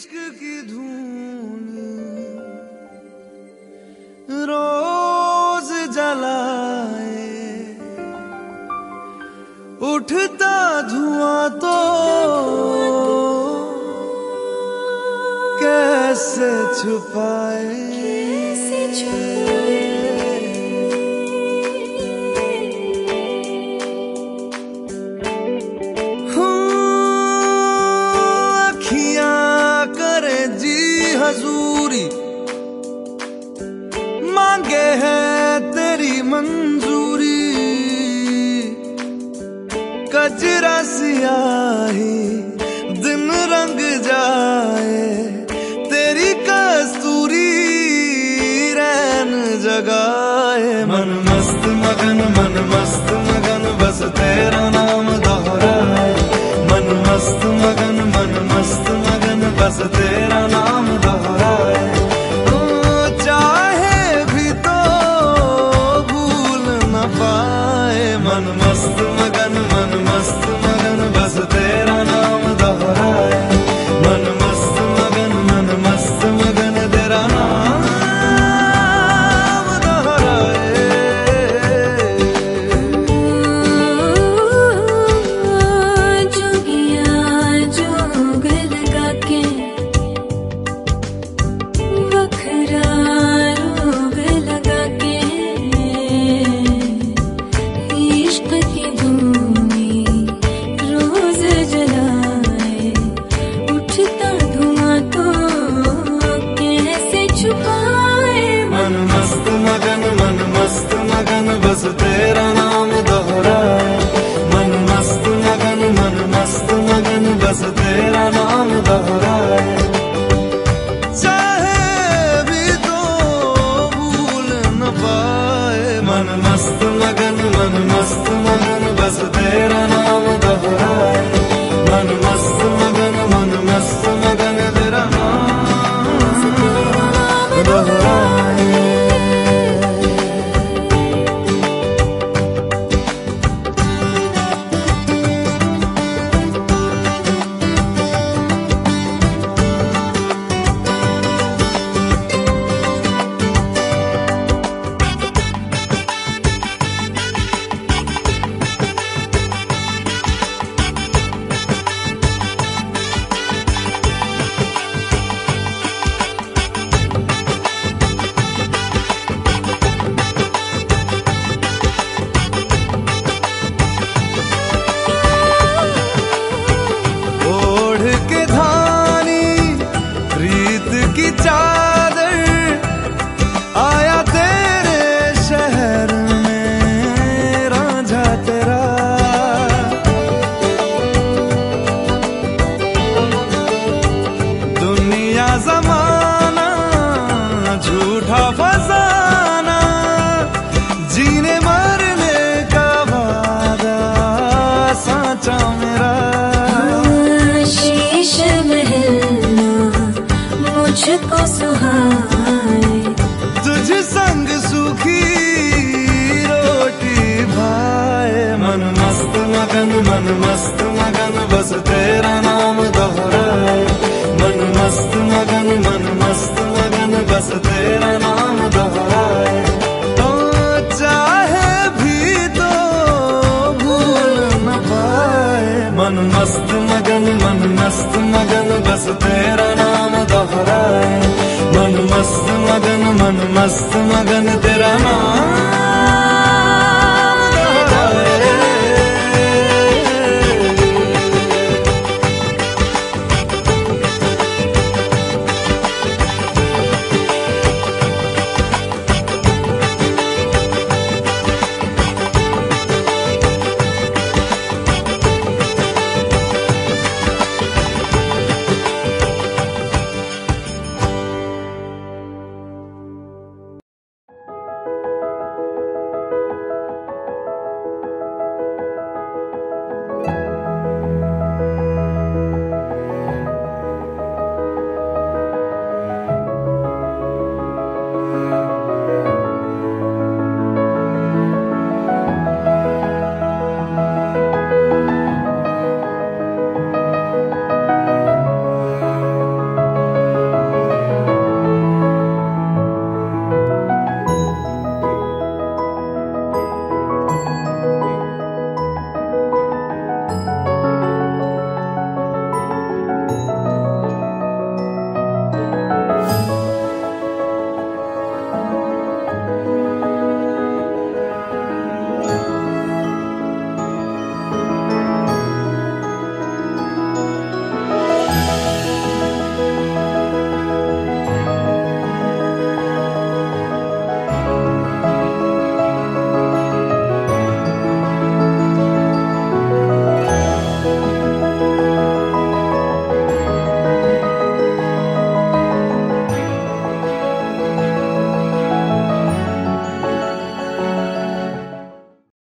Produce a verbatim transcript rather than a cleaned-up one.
इश्क की धून रोज जलाए, उठता धुआं तो कैसे छुपाए, कैसे छुपाए। अखियां करे जी हजूरी, मांगे है तेरी मंजूरी, कजरा सियाही दिन रंग जाए, तेरी कस्तूरी रैन जगाए। मन मस्त मगन मन मस्त मगन बस तेरा नाम दोहराए, मन मस्त मगन मन मस्त मगन बस तेरा नाम दोहराए। चाहे भी तो भूल न पाए, मन मस्त मगन मन मस्त मगन बस तेरा नाम दोहराए, मन मस्त मगन मन मस्त मगन तेरा नाम दोहराए। जोगिया जोग लगा के बखरा रोग लगा के, इश्क की धूनी रोज जलाए, उठता धुआं तो कैसे छुपाए। मन मस्त मगन मन मस्त मगन बस तेरा नाम दोहराए, मन मस्त मगन मन मस्त मगन बस तेरा नाम दोहराए। चाहे भी तो भूल न पाए, मन मस्त मगन मन मस्त मगन बस तेरा नाम दोहराए, मन मस्त मगन मन मस्त मगन तेरा नाम दोहराए। की चादर आया तेरे शहर में रांझा तेरा, दुनिया जमाना झूठा फसाना, जीने मरने का वादा साचा मेरा। शीश महल मुझको